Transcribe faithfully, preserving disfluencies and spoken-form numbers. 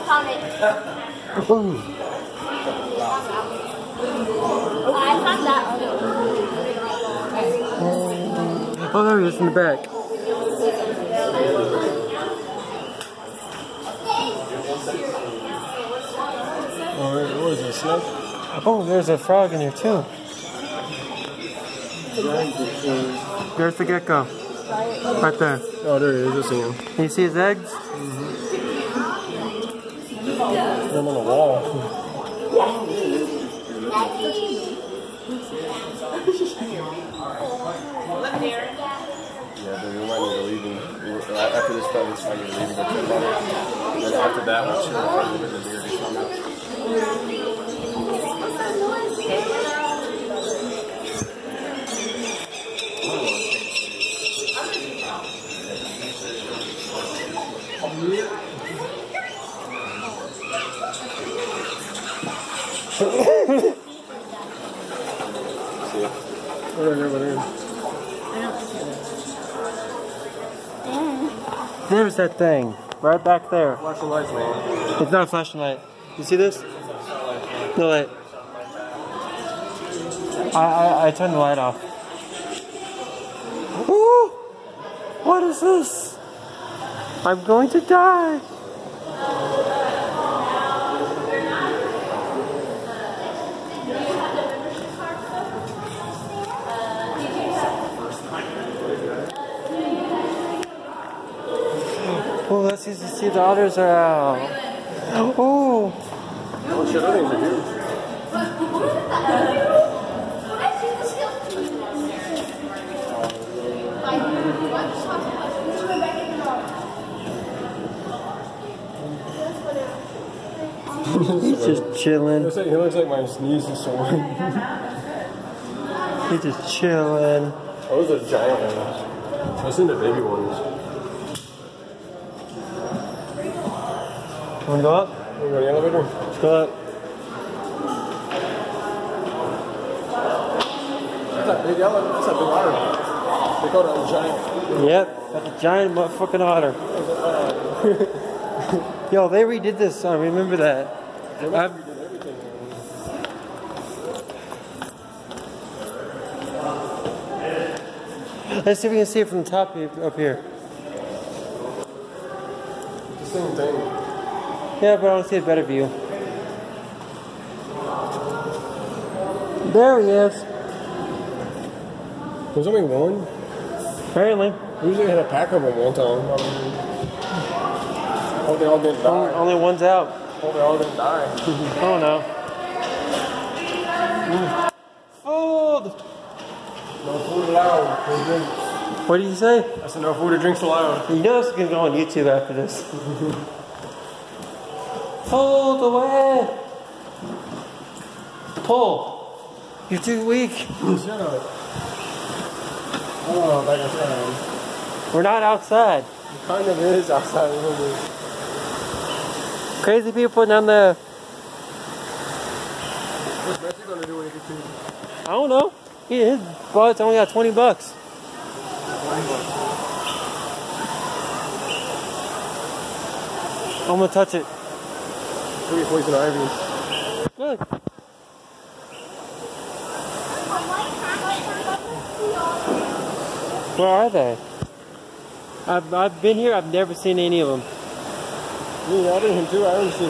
found it. Ooh. I found that. Oh, there he is in the back. Oh, what is it, a snake? Oh, there's a frog in here too. There's the gecko. Right there. Oh, there he is. I see him. Can you see his eggs? Mm-hmm. I'm on the wall. Yeah, but we might need to leave him. After this fight, we might need to leave him. And then after that, I'm sure we'll look at the deer to come out. There's that thing, right back there. Flashing lights, man. It's not a flashing light. You see this? No light. I, I, I turned the light off. Ooh! What is this? I'm going to die. Oh, let's see, let's see the otters are out. Oh! Oh shit, that thing's huge. He's just chilling. He looks like my sneeze is sore. He's just chilling. Oh, those are giant ones. I've seen the baby ones. Wanna go up? Wanna go in the elevator? Let's go up. That's that big elevator. That's that big otter. They call it a giant. Yep, that's a giant motherfucking otter. Yo, they redid this song, remember that. They must have redid everything. Let's see if we can see it from the top up here. It's the same thing. Yeah, but I want to see a better view. There he is. There's only one? Apparently. We usually had a pack of them one time. Hope they all didn't die. Only, only one's out. Hope they all didn't die. Oh no. Mm. Food! No food allowed. No drinks. What did you say? I said no food or drinks allowed. You know this is going to go on YouTube after this. Pull away! Pull! You're too weak. Shut up. Oh, like I said. We're not outside. It kind of is outside, remember. Crazy people down there. What's Messi going to do when he gets paid? I don't know. He, his bud's only got twenty bucks. I'm gonna touch it. Maybe poison ivy. Good. Where are they? I've, I've been here, I've never seen any of them. Yeah, I've been here too. I haven't seen